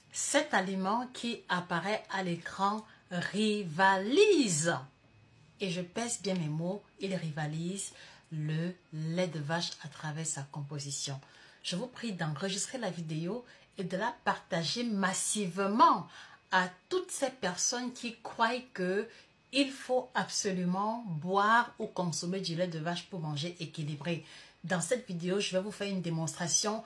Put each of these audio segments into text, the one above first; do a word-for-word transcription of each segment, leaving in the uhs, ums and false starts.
Cet aliment qui apparaît à l'écran rivalise, et je pèse bien mes mots, il rivalise le lait de vache à travers sa composition. Je vous prie d'enregistrer la vidéo et de la partager massivement à toutes ces personnes qui croient que il faut absolument boire ou consommer du lait de vache pour manger équilibré. Dans cette vidéo, je vais vous faire une démonstration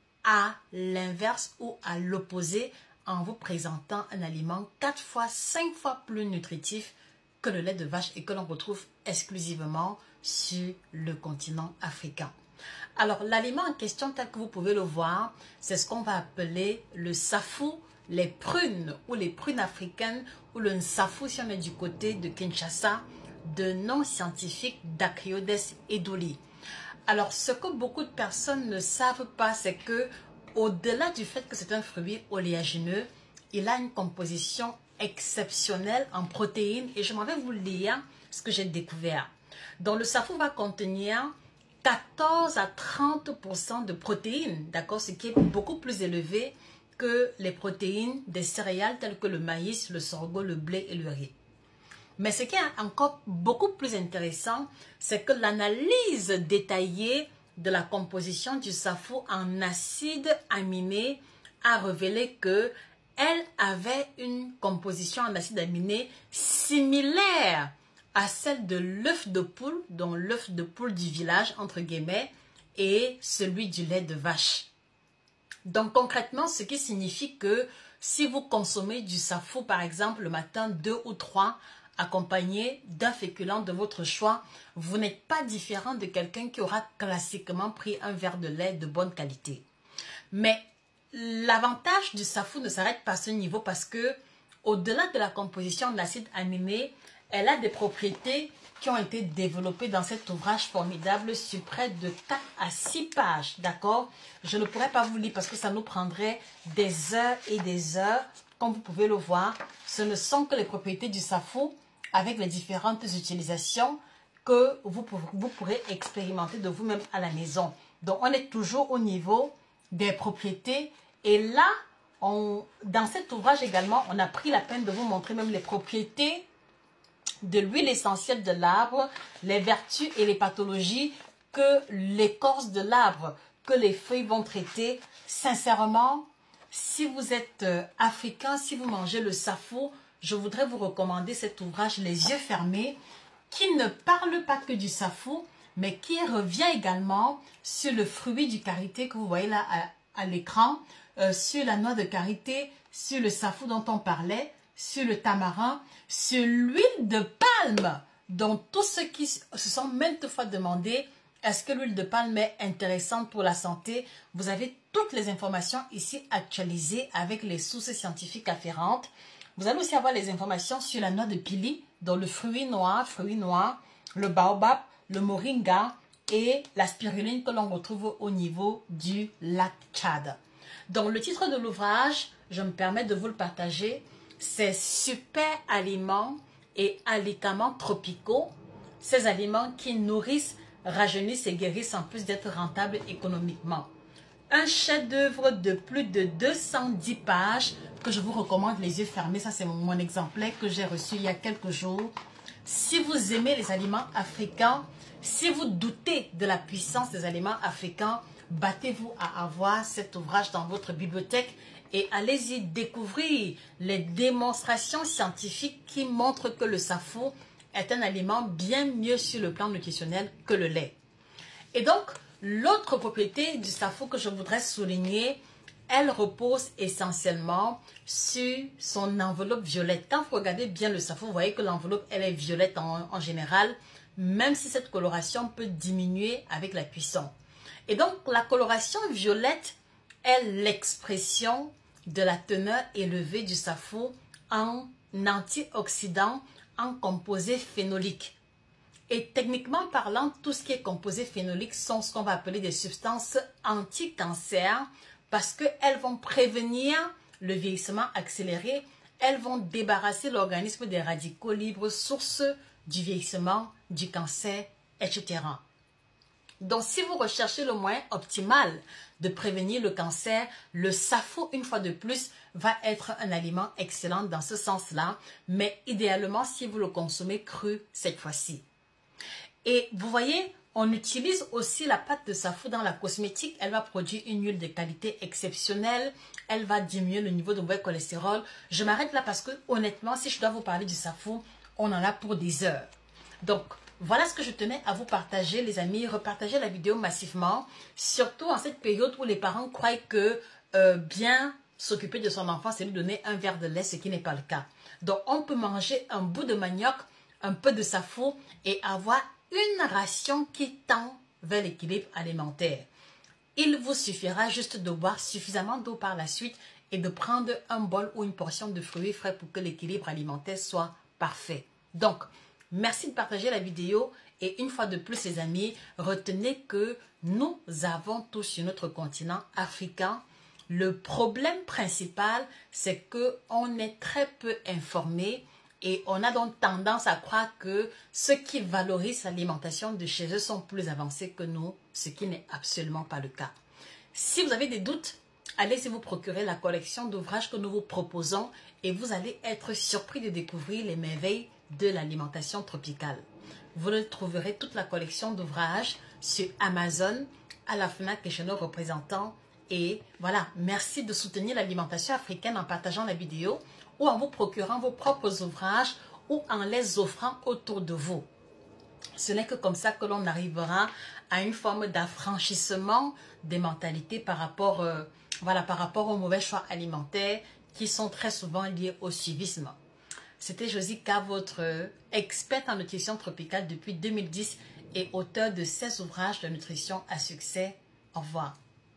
à l'inverse ou à l'opposé en vous présentant un aliment quatre fois, cinq fois plus nutritif que le lait de vache et que l'on retrouve exclusivement sur le continent africain. Alors, l'aliment en question, tel que vous pouvez le voir, c'est ce qu'on va appeler le safou, les prunes ou les prunes africaines ou le nsafou si on est du côté de Kinshasa, de nom scientifique Dacryodes edoli. Alors, ce que beaucoup de personnes ne savent pas, c'est que au-delà du fait que c'est un fruit oléagineux, il a une composition exceptionnelle en protéines et je m'en vais vous lire ce que j'ai découvert. Donc, le safou va contenir quatorze à trente pour cent de protéines, d'accord, ce qui est beaucoup plus élevé que les protéines des céréales telles que le maïs, le sorgho, le blé et le riz. Mais ce qui est encore beaucoup plus intéressant, c'est que l'analyse détaillée de la composition du safou en acides aminés a révélé que elle avait une composition en acides aminés similaire à celle de l'œuf de poule, dont l'œuf de poule du village, entre guillemets, et celui du lait de vache. Donc concrètement, ce qui signifie que si vous consommez du safou, par exemple, le matin, deux ou trois, accompagné d'un féculent de votre choix, vous n'êtes pas différent de quelqu'un qui aura classiquement pris un verre de lait de bonne qualité. Mais l'avantage du safou ne s'arrête pas à ce niveau parce que, au-delà de la composition de l'acide aminé, elle a des propriétés qui ont été développées dans cet ouvrage formidable sur près de quatre à six pages, d'accord? Je ne pourrais pas vous lire parce que ça nous prendrait des heures et des heures. Comme vous pouvez le voir, ce ne sont que les propriétés du safou avec les différentes utilisations que vous, vous pourrez expérimenter de vous-même à la maison. Donc, on est toujours au niveau des propriétés. Et là, on, dans cet ouvrage également, on a pris la peine de vous montrer même les propriétés de l'huile essentielle de l'arbre, les vertus et les pathologies que l'écorce de l'arbre, que les feuilles vont traiter. Sincèrement, si vous êtes euh, africain, si vous mangez le safou, je voudrais vous recommander cet ouvrage Les yeux fermés, qui ne parle pas que du safou, mais qui revient également sur le fruit du karité que vous voyez là à, à l'écran, euh, sur la noix de karité, sur le safou dont on parlait, sur le tamarin, sur l'huile de palme, dont tous ceux qui se sont maintes fois demandé est-ce que l'huile de palme est intéressante pour la santé? Vous avez toutes les informations ici actualisées avec les sources scientifiques afférentes. Vous allez aussi avoir les informations sur la noix de pili, dont le fruit noir, fruit noir, le baobab, le moringa et la spiruline que l'on retrouve au niveau du lac Tchad. Donc le titre de l'ouvrage, je me permets de vous le partager, c'est Super aliments et alicaments tropicaux, ces aliments qui nourrissent, rajeunissent et guérissent en plus d'être rentables économiquement. Un chef-d'œuvre de plus de deux cent dix pages que je vous recommande les yeux fermés. Ça, c'est mon exemplaire que j'ai reçu il y a quelques jours. Si vous aimez les aliments africains, si vous doutez de la puissance des aliments africains, battez-vous à avoir cet ouvrage dans votre bibliothèque et allez-y découvrir les démonstrations scientifiques qui montrent que le safou est un aliment bien mieux sur le plan nutritionnel que le lait. Et donc, l'autre propriété du safou que je voudrais souligner, elle repose essentiellement sur son enveloppe violette. Quand vous regardez bien le safou, vous voyez que l'enveloppe, elle est violette en, en général, même si cette coloration peut diminuer avec la cuisson. Et donc, la coloration violette est l'expression de la teneur élevée du safou en antioxydants, en composés phénoliques. Et techniquement parlant, tout ce qui est composé phénolique sont ce qu'on va appeler des substances anti-cancer parce qu'elles vont prévenir le vieillissement accéléré, elles vont débarrasser l'organisme des radicaux libres, source du vieillissement, du cancer, et cetera. Donc, si vous recherchez le moyen optimal de prévenir le cancer, le safou, une fois de plus, va être un aliment excellent dans ce sens-là, mais idéalement si vous le consommez cru cette fois-ci. Et vous voyez, on utilise aussi la pâte de safou dans la cosmétique. Elle va produire une huile de qualité exceptionnelle. Elle va diminuer le niveau de mauvais cholestérol. Je m'arrête là parce que honnêtement, si je dois vous parler du safou, on en a pour des heures. Donc, voilà ce que je tenais à vous partager, les amis. Repartagez la vidéo massivement, surtout en cette période où les parents croient que euh, bien s'occuper de son enfant, c'est lui donner un verre de lait, ce qui n'est pas le cas. Donc, on peut manger un bout de manioc, un peu de safou et avoir une ration qui tend vers l'équilibre alimentaire. Il vous suffira juste de boire suffisamment d'eau par la suite et de prendre un bol ou une portion de fruits frais pour que l'équilibre alimentaire soit parfait. Donc, merci de partager la vidéo et une fois de plus les amis, retenez que nous avons tous sur notre continent africain, le problème principal c'est qu'on est très peu informés et on a donc tendance à croire que ceux qui valorisent l'alimentation de chez eux sont plus avancés que nous, ce qui n'est absolument pas le cas. Si vous avez des doutes, allez vous procurer la collection d'ouvrages que nous vous proposons et vous allez être surpris de découvrir les merveilles de l'alimentation tropicale. Vous le trouverez toute la collection d'ouvrages sur Amazon, à la FNAC et chez nos représentants. Et voilà, merci de soutenir l'alimentation africaine en partageant la vidéo ou en vous procurant vos propres ouvrages ou en les offrant autour de vous. Ce n'est que comme ça que l'on arrivera à une forme d'affranchissement des mentalités par rapport, euh, voilà, par rapport aux mauvais choix alimentaires qui sont très souvent liés au suivisme. C'était Josie K, votre experte en nutrition tropicale depuis deux mille dix et auteur de seize ouvrages de nutrition à succès. Au revoir.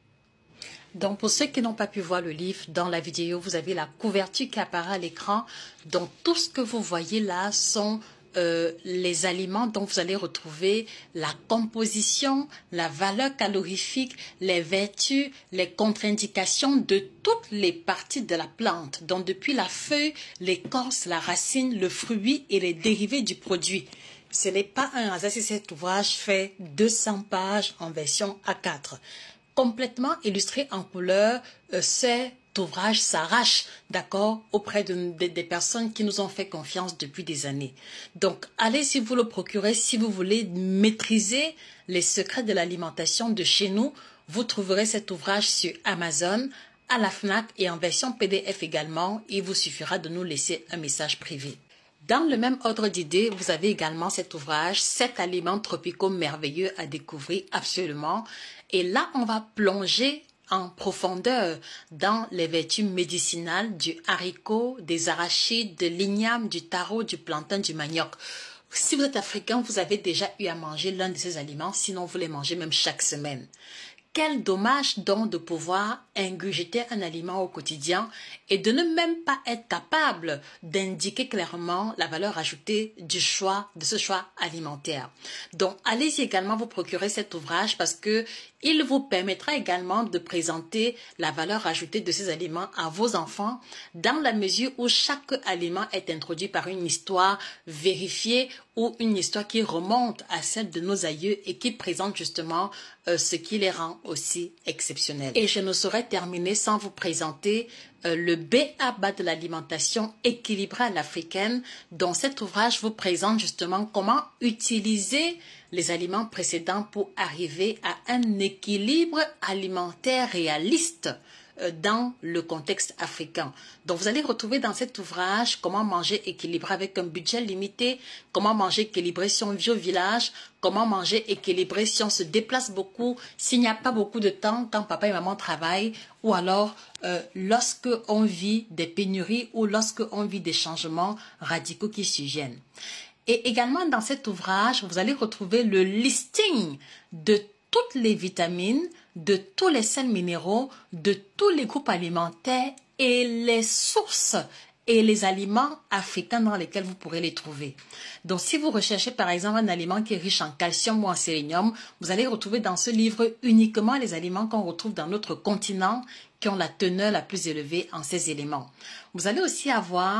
Donc, pour ceux qui n'ont pas pu voir le livre, dans la vidéo, vous avez la couverture qui apparaît à l'écran. Donc, tout ce que vous voyez là sont euh, les aliments dont vous allez retrouver la composition, la valeur calorifique, les vertus, les contre-indications de toutes les parties de la plante. Donc, depuis la feuille, l'écorce, la racine, le fruit et les dérivés du produit. Ce n'est pas un hasard si cet ouvrage fait deux cents pages en version A quatre. Complètement illustré en couleur, euh, cet ouvrage s'arrache, d'accord, auprès de, de, des personnes qui nous ont fait confiance depuis des années. Donc, allez si vous le procurez, si vous voulez maîtriser les secrets de l'alimentation de chez nous, vous trouverez cet ouvrage sur Amazon, à la FNAC et en version P D F également. Il vous suffira de nous laisser un message privé. Dans le même ordre d'idées, vous avez également cet ouvrage, sept aliments tropicaux merveilleux à découvrir absolument. Et là, on va plonger en profondeur dans les vertus médicinales du haricot, des arachides, de l'igname, du taro, du plantain, du manioc. Si vous êtes africain, vous avez déjà eu à manger l'un de ces aliments, sinon vous les mangez même chaque semaine. Quel dommage donc de pouvoir ingurgiter un aliment au quotidien et de ne même pas être capable d'indiquer clairement la valeur ajoutée du choix, de ce choix alimentaire. Donc, allez-y également vous procurer cet ouvrage parce que il vous permettra également de présenter la valeur ajoutée de ces aliments à vos enfants dans la mesure où chaque aliment est introduit par une histoire vérifiée ou une histoire qui remonte à celle de nos aïeux et qui présente justement euh, ce qui les rend aussi exceptionnels. Et je ne saurais terminer sans vous présenter euh, le B A B A de l'alimentation équilibrée à l'africaine, dont cet ouvrage vous présente justement comment utiliser les aliments précédents pour arriver à un équilibre alimentaire réaliste dans le contexte africain. Donc, vous allez retrouver dans cet ouvrage comment manger équilibré avec un budget limité, comment manger équilibré si on vit au village, comment manger équilibré si on se déplace beaucoup, s'il n'y a pas beaucoup de temps quand papa et maman travaillent, ou alors euh, lorsque on vit des pénuries ou lorsque on vit des changements radicaux qui surviennent. Et également dans cet ouvrage, vous allez retrouver le listing de toutes les vitamines, de tous les sels minéraux, de tous les groupes alimentaires et les sources et les aliments africains dans lesquels vous pourrez les trouver. Donc, si vous recherchez par exemple un aliment qui est riche en calcium ou en sélénium, vous allez retrouver dans ce livre uniquement les aliments qu'on retrouve dans notre continent qui ont la teneur la plus élevée en ces éléments. Vous allez aussi avoir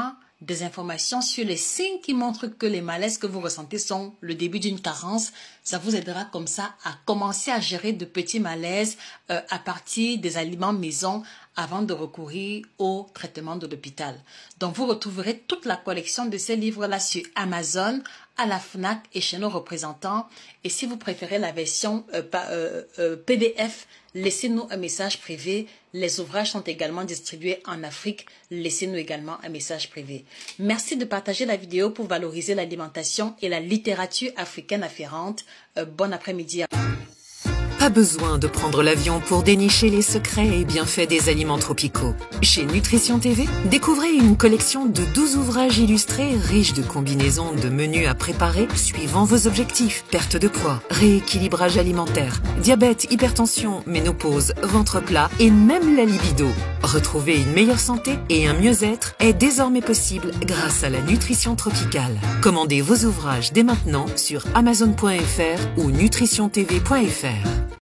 des informations sur les signes qui montrent que les malaises que vous ressentez sont le début d'une carence. Ça vous aidera comme ça à commencer à gérer de petits malaises euh, à partir des aliments maison avant de recourir au traitement de l'hôpital. Donc, vous retrouverez toute la collection de ces livres-là sur Amazon, à la FNAC et chez nos représentants. Et si vous préférez la version euh, euh, euh, P D F, laissez-nous un message privé. Les ouvrages sont également distribués en Afrique. Laissez-nous également un message privé. Merci de partager la vidéo pour valoriser l'alimentation et la littérature africaine afférente. Euh, bon après-midi. Pas besoin de prendre l'avion pour dénicher les secrets et bienfaits des aliments tropicaux. Chez Nutrition T V, découvrez une collection de douze ouvrages illustrés riches de combinaisons de menus à préparer suivant vos objectifs. Perte de poids, rééquilibrage alimentaire, diabète, hypertension, ménopause, ventre plat et même la libido. Retrouver une meilleure santé et un mieux-être est désormais possible grâce à la nutrition tropicale. Commandez vos ouvrages dès maintenant sur amazon point F R ou nutrition T V point F R.